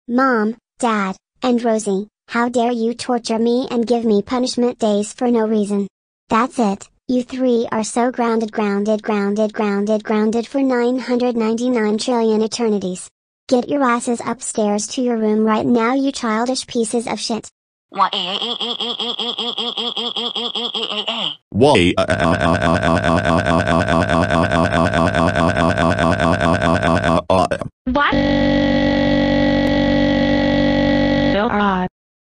Mom, Dad, and Rosie, how dare you torture me and give me punishment days for no reason? That's it, you three are so grounded for 999 trillion eternities. Get your asses upstairs to your room right now, you childish pieces of shit. Why?